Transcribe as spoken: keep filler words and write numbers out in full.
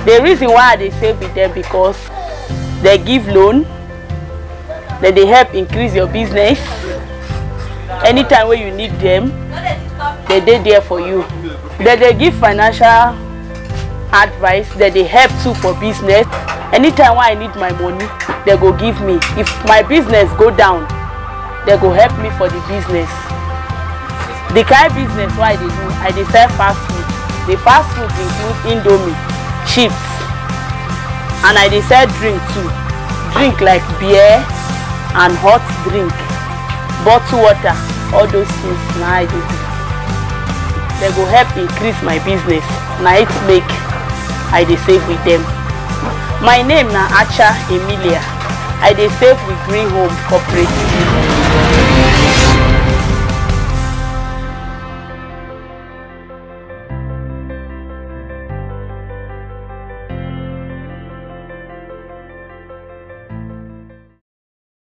The reason why I dey save with them because they give loan, that they help increase your business. Anytime when you need them, they dey there for you. That they give financial advice, that they help too for business. Anytime when I need my money, they go give me. If my business go down, they go help me for the business. The kind of business why they do, I dey sell fast food. The fast food include Indomie, chips, and I dey sell drink too. Drink like beer and hot drink, bottled water, all those things. Now I dey do. They go help increase my business. Now it make I dey save with them. My name na Acha Emilia. I dey save with Green Home Cooperative.